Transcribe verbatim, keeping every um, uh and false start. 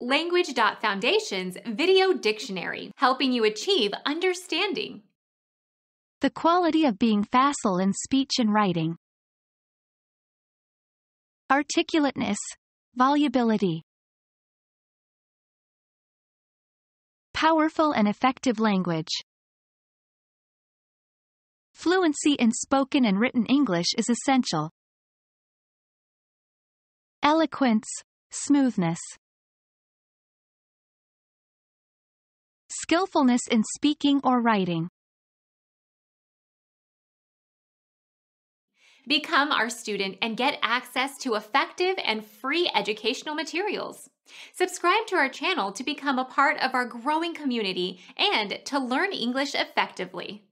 Language.Foundation's Video Dictionary, helping you achieve understanding. The quality of being facile in speech and writing. Articulateness, volubility. Powerful and effective language. Fluency in spoken and written English is essential. Eloquence, smoothness. Skillfulness in speaking or writing. Become our student and get access to effective and free educational materials. Subscribe to our channel to become a part of our growing community and to learn English effectively.